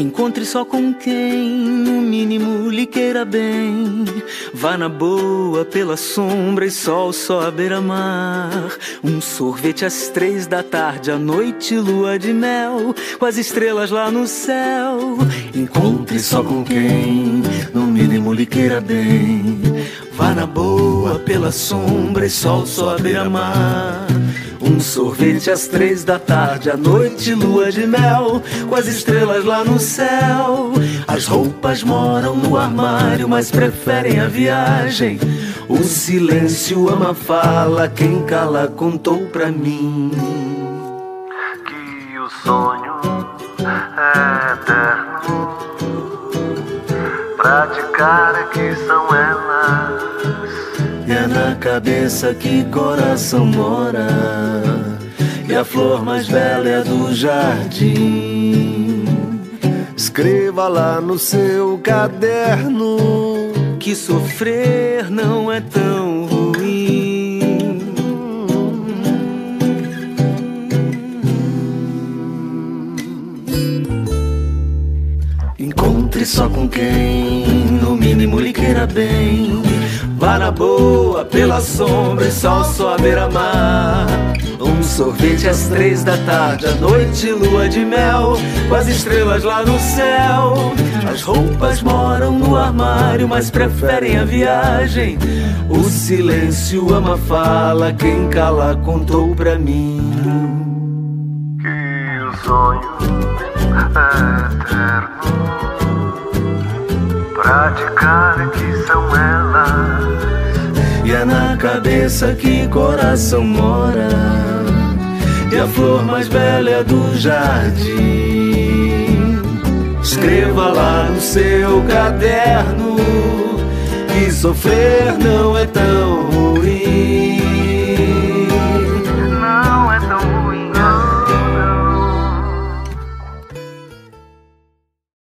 Encontre só com quem, no mínimo, lhe queira bem. Vá na boa, pela sombra e sol só à beira-mar. Um sorvete às 3 da tarde, à noite, lua de mel, com as estrelas lá no céu. Encontre só com quem, no mínimo, lhe queira bem. Vá na boa, pela sombra e sol só à beira-mar. Um sorvete às 3 da tarde, à noite, lua de mel, com as estrelas lá no céu. As roupas moram no armário, mas preferem a viagem. O silêncio ama a fala, quem cala contou pra mim que o sonho é eterno. Praticar é que são elas. E é na cabeça que coração mora. E a flor mais bela é a do jardim. Escreva lá no seu caderno que sofrer não é tão ruim. Encontre só com quem, no mínimo, lhe queira bem. Vá na boa, pela sombra e sol só à beira-mar. Um sorvete às 3 da tarde, à noite, lua de mel, com as estrelas lá no céu. As roupas moram no armário, mas preferem a viagem. O silêncio ama a fala, quem cala contou pra mim que o sonho é eterno. Praticar é que são elas. E é na cabeça que coração mora. E a flor mais bela é a do jardim. Escreva lá no seu caderno que sofrer não é tão ruim.